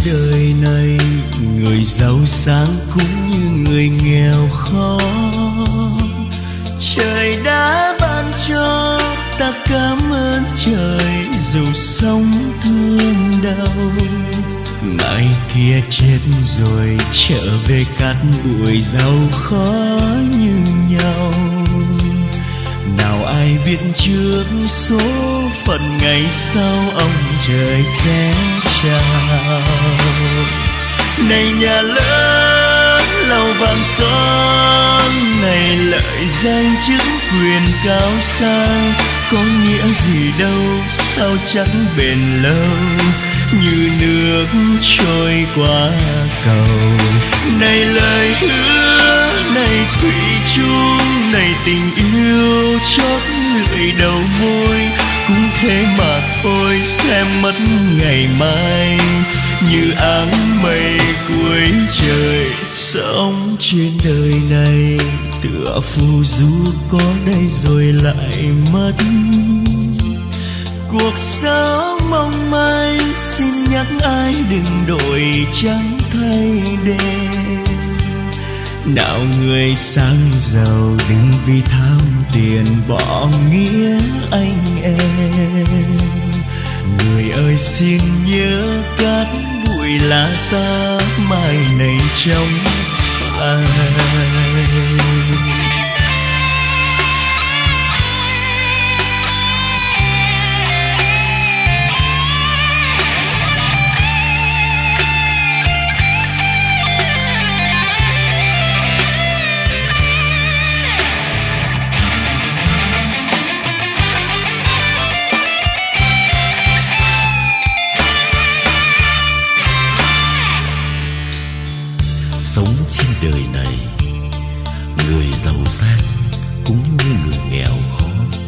đời này, người giàu sang cũng như người nghèo khó. Trời đã ban cho ta cảm ơn trời, dù sống thương đau. Mai kia chết rồi trở về cát bụi, giàu khó như nhau. Nào ai biết trước số phận ngày sau ông trời sẽ trao. Này nhà lớn lầu vàng son, này lợi danh chức quyền cao sang, có nghĩa gì đâu sao chẳng bền lâu, như nước trôi qua cầu. Này lời hứa, này thủy chung, này tình yêu chót lưỡi đầu môi, cũng thế mà thôi sẽ mất ngày mai, như áng mây cuối trời. Sống trên đời này tựa phù du, có đây rồi lại mất. Cuộc sống mong manh, xin nhắc ai đừng đổi trắng thay đen. Nào người sang giàu đừng vì tham tiền bỏ nghĩa anh em. Người ơi xin nhớ cát bụi là ta mai này trong phai. Sống trên đời này, người giàu sang cũng như người nghèo khó.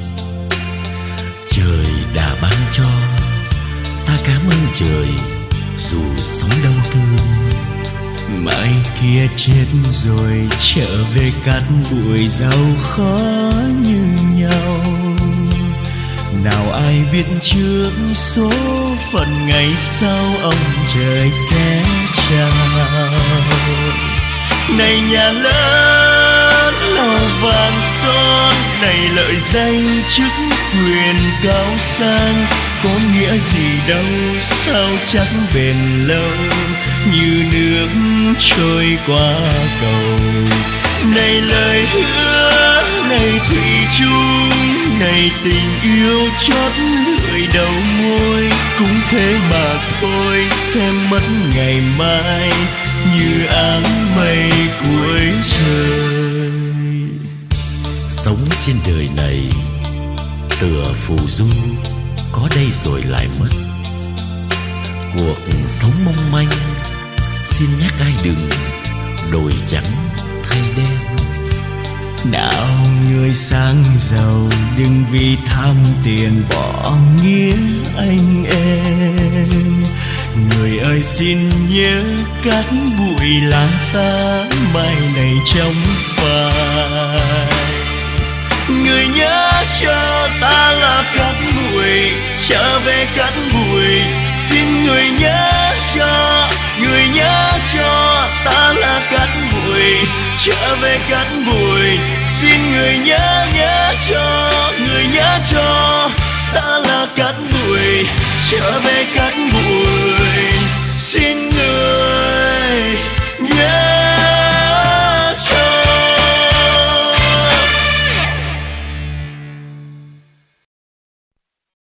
Trời đã ban cho, ta cảm ơn trời dù sống đau thương. Mai kia chết rồi trở về cát bụi, giàu khó như nhau. Nào ai biết trước số phận ngày sau ông trời sẽ trao. Này nhà lớn lầu vàng son, này lợi danh chức quyền cao sang, có nghĩa gì đâu sao chắc bền lâu, như nước trôi qua cầu. Này lời hứa, này thủy chung, này tình yêu chót lưỡi đầu môi, cũng thế mà thôi sẽ mất ngày mai, như áng mây cuối trời. Sống trên đời này tựa phù du, có đây rồi lại mất. Cuộc sống mong manh, xin nhắc ai đừng đổi trắng thay đen. Nào người sang giàu đừng vì tham tiền bỏ nghĩa anh em. Người ơi xin nhớ cát bụi là ta mai này trong phai. Người nhớ cho ta là cát bụi, trở về cát bụi. Xin người nhớ cho, người nhớ cho ta là cát bụi, trở về cát bụi. Xin người nhớ cho, người nhớ cho ta là cát bụi, trở về cát bụi. Xin